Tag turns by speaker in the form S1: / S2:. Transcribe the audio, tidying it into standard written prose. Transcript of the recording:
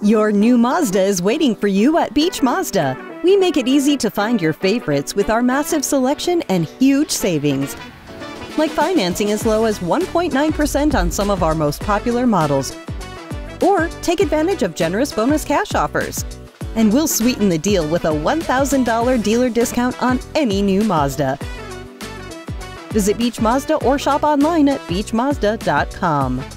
S1: Your new Mazda is waiting for you at Beach Mazda. We make it easy to find your favorites with our massive selection and huge savings. Like financing as low as 1.9% on some of our most popular models. Or take advantage of generous bonus cash offers. And we'll sweeten the deal with a $1,000 dealer discount on any new Mazda. Visit Beach Mazda or shop online at beachmazda.com.